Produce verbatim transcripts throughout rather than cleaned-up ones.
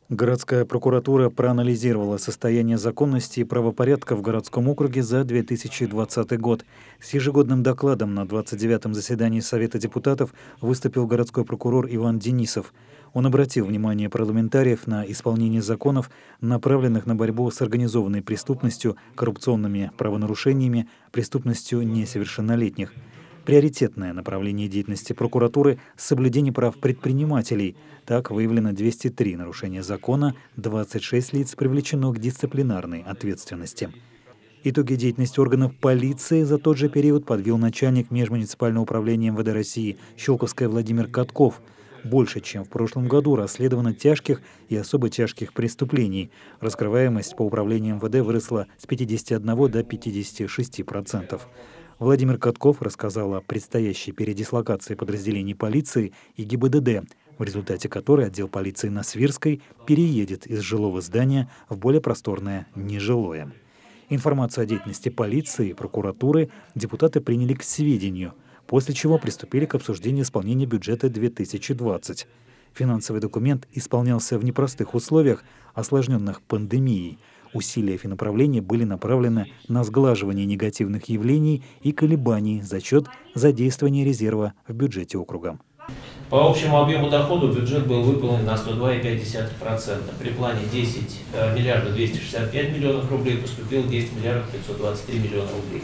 Городская прокуратура проанализировала состояние законности и правопорядка в городском округе за две тысячи двадцатый год. С ежегодным докладом на двадцать девятом заседании Совета депутатов выступил городской прокурор Иван Денисов. Он обратил внимание парламентариев на исполнение законов, направленных на борьбу с организованной преступностью, коррупционными правонарушениями, преступностью несовершеннолетних. Приоритетное направление деятельности прокуратуры – соблюдение прав предпринимателей. Так выявлено двести три нарушения закона, двадцать шесть лиц привлечено к дисциплинарной ответственности. Итоги деятельности органов полиции за тот же период подвел начальник межмуниципального управления эм вэ дэ России Щелковское Владимир Катков. Больше, чем в прошлом году, расследовано тяжких и особо тяжких преступлений. Раскрываемость по управлению эм вэ дэ выросла с пятидесяти одного до пятидесяти шести процентов. Владимир Катков рассказал о предстоящей передислокации подразделений полиции и гэ и бэ дэ дэ, в результате которой отдел полиции на Свирской переедет из жилого здания в более просторное нежилое. Информацию о деятельности полиции и прокуратуры депутаты приняли к сведению, после чего приступили к обсуждению исполнения бюджета две тысячи двадцатого. Финансовый документ исполнялся в непростых условиях, осложненных пандемией. Усилия финуправления были направлены на сглаживание негативных явлений и колебаний за счет задействования резерва в бюджете округа. По общему объему доходов бюджет был выполнен на сто два и пять десятых процента. При плане десять миллиардов двести шестьдесят пять миллионов рублей поступило десять миллиардов пятьсот двадцать три миллиона рублей.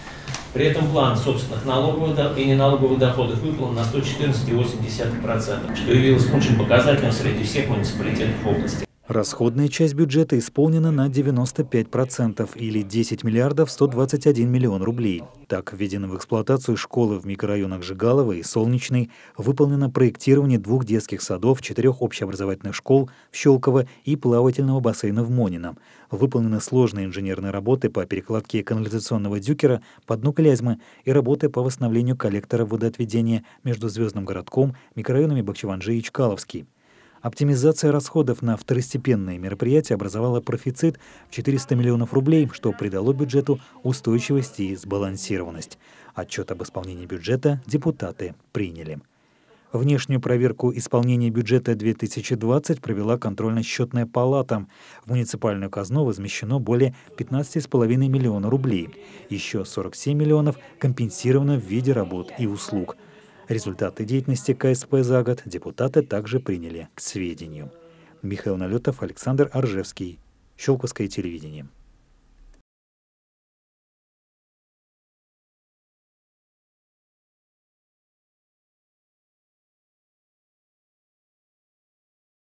При этом план собственных налоговых и неналоговых доходов выполнен на сто четырнадцать и восемь десятых процента, что явилось лучшим показателем среди всех муниципалитетов области. Расходная часть бюджета исполнена на девяносто пять процентов или десять миллиардов сто двадцать один миллион рублей. Так, введены в эксплуатацию школы в микрорайонах Жигалова и Солнечный, выполнено проектирование двух детских садов, четырех общеобразовательных школ в Щелково и плавательного бассейна в Монино. Выполнены сложные инженерные работы по перекладке канализационного дюкера по дну Клязьмы и работы по восстановлению коллектора водоотведения между Звездным городком, микрорайонами Бахчеванджи и Чкаловский. Оптимизация расходов на второстепенные мероприятия образовала профицит в четыреста миллионов рублей, что придало бюджету устойчивость и сбалансированность. Отчет об исполнении бюджета депутаты приняли. Внешнюю проверку исполнения бюджета две тысячи двадцатого провела контрольно-счетная палата. В муниципальную казну возмещено более пятнадцати с половиной миллиона рублей. Еще сорок семь миллионов компенсировано в виде работ и услуг. Результаты деятельности ка эс пэ за год депутаты также приняли к сведению. Михаил Налетов, Александр Оржевский. Щелковское телевидение.